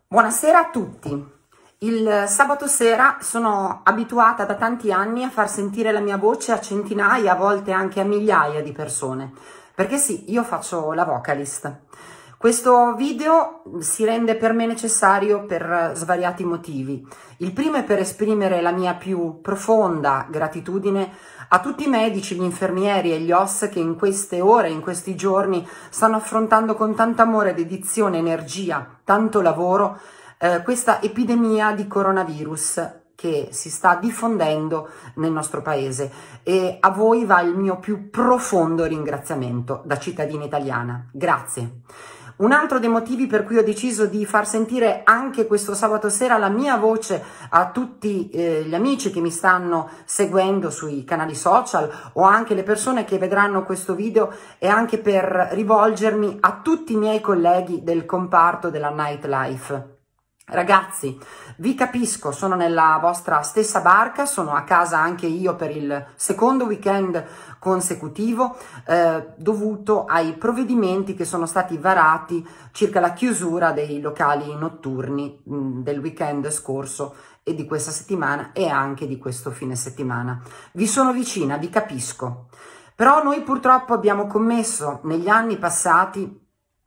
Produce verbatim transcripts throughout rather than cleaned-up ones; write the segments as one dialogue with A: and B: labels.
A: Buonasera a tutti. Il sabato sera sono abituata da tanti anni a far sentire la mia voce a centinaia, a volte anche a migliaia di persone, perché sì, io faccio la vocalist. Questo video si rende per me necessario per svariati motivi. Il primo è per esprimere la mia più profonda gratitudine a tutti i medici, gli infermieri e gli O S che in queste ore, in questi giorni, stanno affrontando con tanto amore, dedizione, energia, tanto lavoro, eh, questa epidemia di coronavirus che si sta diffondendo nel nostro paese, e a voi va il mio più profondo ringraziamento da cittadina italiana. Grazie. Un altro dei motivi per cui ho deciso di far sentire anche questo sabato sera la mia voce a tutti eh, gli amici che mi stanno seguendo sui canali social, o anche le persone che vedranno questo video, è anche per rivolgermi a tutti i miei colleghi del comparto della nightlife. Ragazzi, vi capisco, sono nella vostra stessa barca, sono a casa anche io per il secondo weekend consecutivo eh, dovuto ai provvedimenti che sono stati varati circa la chiusura dei locali notturni mh, del weekend scorso e di questa settimana e anche di questo fine settimana. Vi sono vicina, vi capisco, però noi purtroppo abbiamo commesso negli anni passati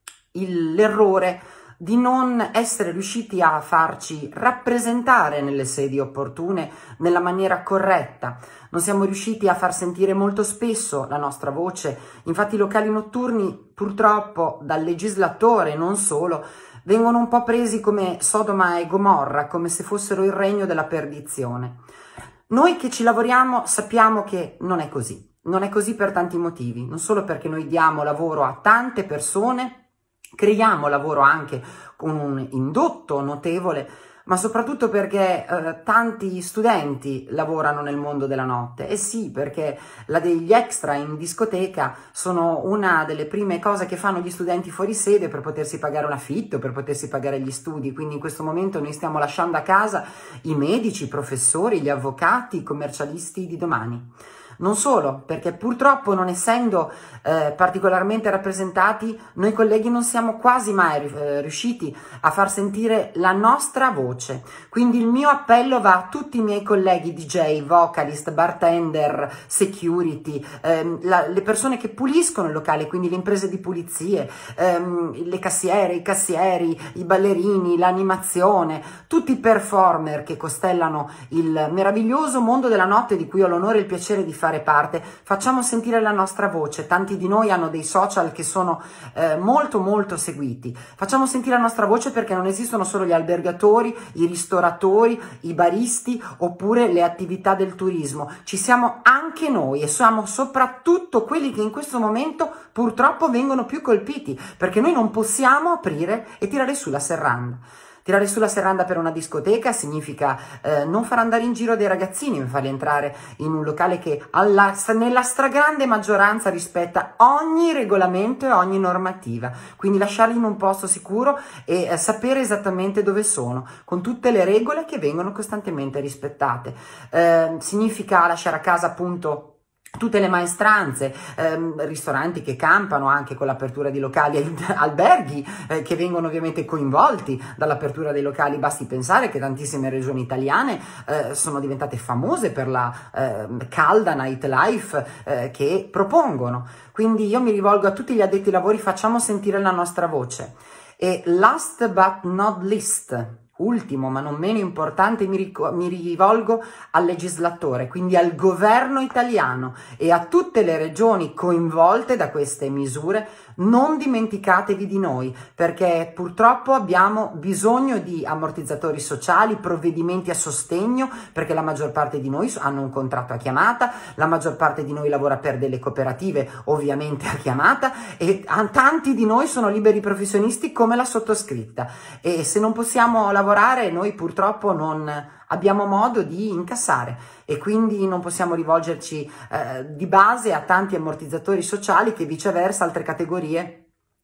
A: l'errore di non essere riusciti a farci rappresentare nelle sedi opportune nella maniera corretta. Non siamo riusciti a far sentire molto spesso la nostra voce. Infatti i locali notturni, purtroppo, dal legislatore e non solo, vengono un po' presi come Sodoma e Gomorra, come se fossero il regno della perdizione. Noi che ci lavoriamo sappiamo che non è così. Non è così per tanti motivi, non solo perché noi diamo lavoro a tante persone, creiamo lavoro anche con un indotto notevole, ma soprattutto perché eh, tanti studenti lavorano nel mondo della notte. E sì, perché la degli extra in discoteca sono una delle prime cose che fanno gli studenti fuori sede per potersi pagare un affitto, per potersi pagare gli studi. Quindi in questo momento noi stiamo lasciando a casa i medici, i professori, gli avvocati, i commercialisti di domani. Non solo, perché purtroppo, non essendo eh, particolarmente rappresentati, noi colleghi non siamo quasi mai eh, riusciti a far sentire la nostra voce. Quindi il mio appello va a tutti i miei colleghi D J, vocalist, bartender, security, ehm, la, le persone che puliscono il locale, quindi le imprese di pulizie, ehm, le cassiere, i cassieri, i ballerini, l'animazione, tutti i performer che costellano il meraviglioso mondo della notte di cui ho l'onore e il piacere di fare parte. Facciamo sentire la nostra voce. Tanti di noi hanno dei social che sono eh, molto molto seguiti. Facciamo sentire la nostra voce, perché non esistono solo gli albergatori, i ristoratori, i baristi oppure le attività del turismo. Ci siamo anche noi, e siamo soprattutto quelli che in questo momento purtroppo vengono più colpiti, perché noi non possiamo aprire e tirare su la serranda. Tirare su la serranda per una discoteca significa eh, non far andare in giro dei ragazzini, farli entrare in un locale che alla, nella stragrande maggioranza rispetta ogni regolamento e ogni normativa. Quindi lasciarli in un posto sicuro e eh, sapere esattamente dove sono, con tutte le regole che vengono costantemente rispettate. Eh, significa lasciare a casa appunto tutte le maestranze, ehm, ristoranti che campano anche con l'apertura di locali, alberghi eh, che vengono ovviamente coinvolti dall'apertura dei locali. Basti pensare che tantissime regioni italiane eh, sono diventate famose per la eh, calda nightlife eh, che propongono. Quindi io mi rivolgo a tutti gli addetti ai lavori: facciamo sentire la nostra voce. E last but not least, ultimo ma non meno importante, mi, mi rivolgo al legislatore, quindi al governo italiano e a tutte le regioni coinvolte da queste misure. Non dimenticatevi di noi, perché purtroppo abbiamo bisogno di ammortizzatori sociali, provvedimenti a sostegno, perché la maggior parte di noi hanno un contratto a chiamata, la maggior parte di noi lavora per delle cooperative, ovviamente a chiamata, e tanti di noi sono liberi professionisti come la sottoscritta, e se non possiamo lavorare noi purtroppo non abbiamo modo di incassare, e quindi non possiamo rivolgerci eh, di base a tanti ammortizzatori sociali che viceversa altre categorie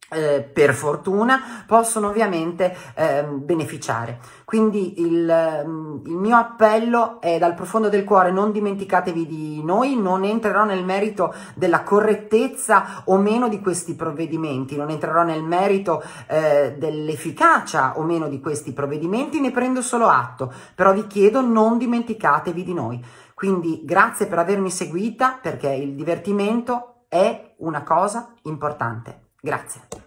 A: Eh, per fortuna possono ovviamente eh, beneficiare. Quindi il, il mio appello è dal profondo del cuore: non dimenticatevi di noi. Non entrerò nel merito della correttezza o meno di questi provvedimenti, non entrerò nel merito eh, dell'efficacia o meno di questi provvedimenti, ne prendo solo atto, però vi chiedo: non dimenticatevi di noi. Quindi grazie per avermi seguita, perché il divertimento è una cosa importante. Grazie.